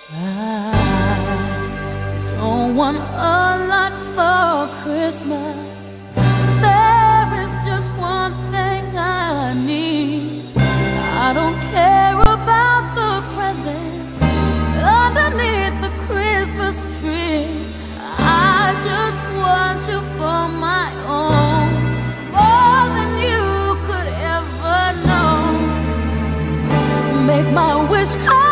I don't want a lot for Christmas. There is just one thing I need. I don't care about the presents underneath the Christmas tree. I just want you for my own, more than you could ever know. Make my wish come